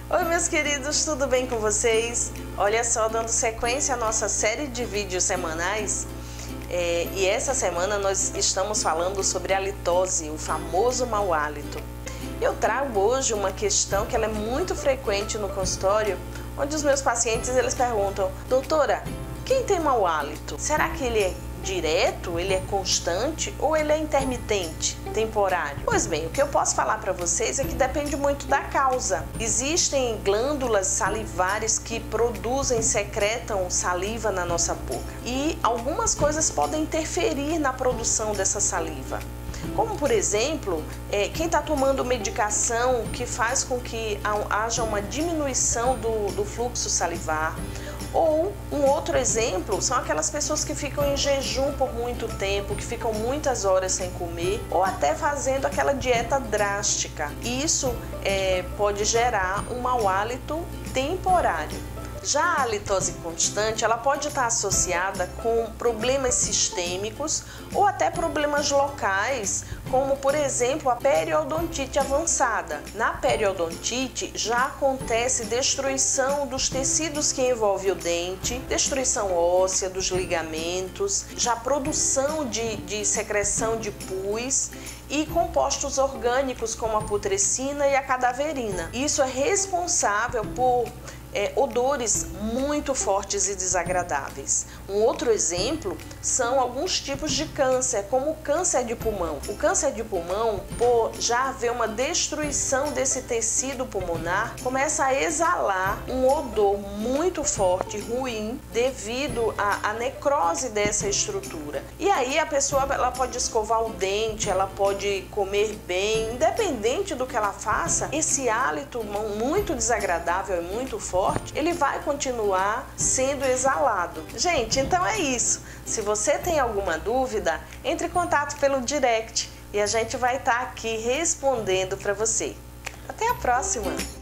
Oi, meus queridos, tudo bem com vocês? Olha só, dando sequência à nossa série de vídeos semanais, e essa semana nós estamos falando sobre a halitose, o famoso mau hálito. Eu trago hoje uma questão que ela é muito frequente no consultório, onde os meus pacientes eles perguntam: doutora, quem tem mau hálito? Será que ele é direto, ele é constante ou ele é intermitente, temporário? Pois bem, o que eu posso falar para vocês é que depende muito da causa. Existem glândulas salivares que produzem, secretam saliva na nossa boca e algumas coisas podem interferir na produção dessa saliva. Como, por exemplo, quem está tomando medicação que faz com que haja uma diminuição do fluxo salivar. Ou um outro exemplo são aquelas pessoas que ficam em jejum por muito tempo, que ficam muitas horas sem comer ou até fazendo aquela dieta drástica. Isso pode gerar um mau hálito temporário. Já a halitose constante, ela pode estar associada com problemas sistêmicos ou até problemas locais, como por exemplo a periodontite avançada. Na periodontite já acontece destruição dos tecidos que envolvem o dente, destruição óssea dos ligamentos, já produção de secreção de pus e compostos orgânicos como a putrescina e a cadaverina. Isso é responsável por odores muito fortes e desagradáveis. Um outro exemplo são alguns tipos de câncer, como o câncer de pulmão. O câncer de pulmão, por já haver uma destruição desse tecido pulmonar, começa a exalar um odor muito forte, ruim, devido à necrose dessa estrutura. E aí a pessoa ela pode escovar o dente, ela pode comer bem, independente do que ela faça, esse hálito muito desagradável e muito forte, ele vai continuar sendo exalado. Gente, então é isso. Se você tem alguma dúvida, entre em contato pelo direct e a gente vai estar aqui respondendo para você. Até a próxima!